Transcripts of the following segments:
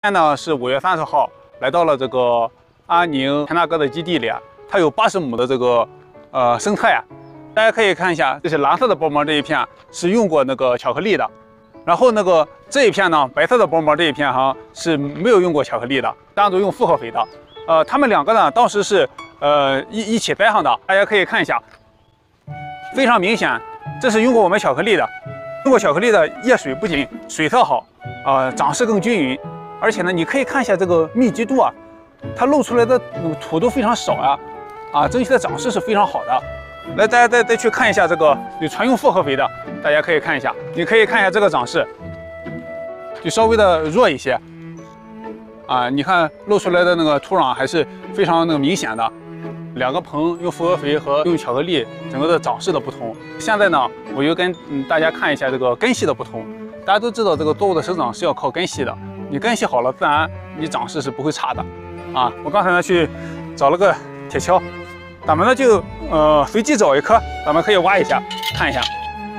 现在呢是5月30号，来到了这个阿宁田大哥的基地里啊，他有80亩的这个生菜啊，大家可以看一下，这是蓝色的薄膜这一片是用过那个巧克力的，然后那个这一片呢，白色的薄膜这一片哈是没有用过巧克力的，单独用复合肥的。他们两个呢当时是一起栽上的，大家可以看一下，非常明显，这是用过我们巧克力的。用过巧克力的叶水不仅水色好，长势更均匀，而且呢，你可以看一下这个密集度啊，它露出来的土都非常少呀，整体的长势是非常好的。来，大家再去看一下这个有全用复合肥的，大家可以看一下，你可以看一下这个长势，就稍微的弱一些，你看露出来的那个土壤还是非常那个明显的。两个棚用复合肥和用巧克力，整个的长势的不同。现在呢，我就跟大家看一下这个根系的不同。大家都知道这个作物的生长是要靠根系的，你根系好了，自然你长势是不会差的。我刚才呢去找了个铁锹，咱们呢就随机找一颗，咱们可以挖一下看一下。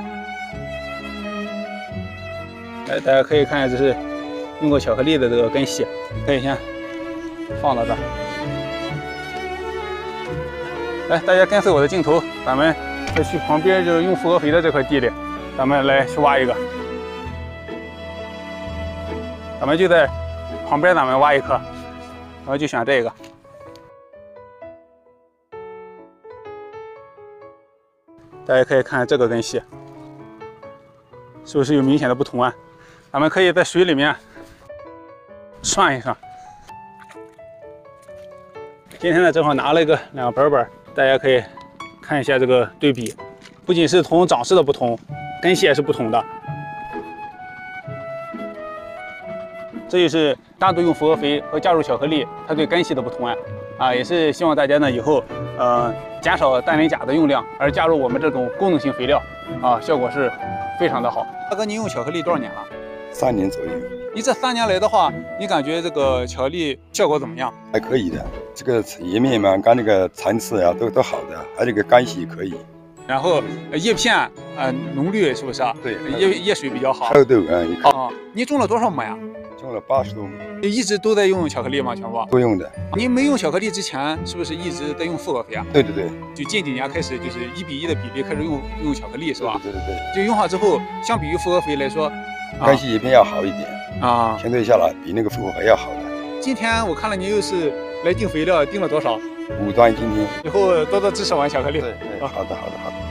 来，大家可以看一下，这是用过巧克力的这个根系，可以先放到这儿。来，大家跟随我的镜头，咱们再去旁边就是用复合肥的这块地里，咱们来去挖一个。咱们就在旁边，咱们挖一颗，然后就选这个。大家可以看这个根系，是不是有明显的不同啊？咱们可以在水里面涮一涮。今天呢，正好拿了两个本本。大家可以看一下这个对比，不仅是从长势的不同，根系也是不同的。这就是单独用复合肥和加入巧克力，它对根系的不同也是希望大家呢以后减少氮磷钾的用量，而加入我们这种功能性肥料效果是非常的好。大哥，您用巧克力多少年了 ？3年左右。 你这3年来的话，你感觉这个巧克力效果怎么样？ 还可以的，这个叶面嘛，跟那个层次啊都好的，还有这个干系可以。 然后叶片浓绿是不是啊？ 对， 叶水比较好。 厚度你种了多少亩呀？ 种了80多亩。 一直都在用巧克力吗？全部都用的。 您没用巧克力之前，是不是一直在用复合肥啊？ 对对对。 就近几年开始，就是1比1的比例开始用巧克力是吧？ 对对对。 就用好之后，相比于复合肥来说， 干系叶片要好一点相对下来比那个复合肥要好的。 今天我看了您又是来订肥料，订了多少 5吨今天。 以后多多支持玩巧克力。 对，好的好的好的。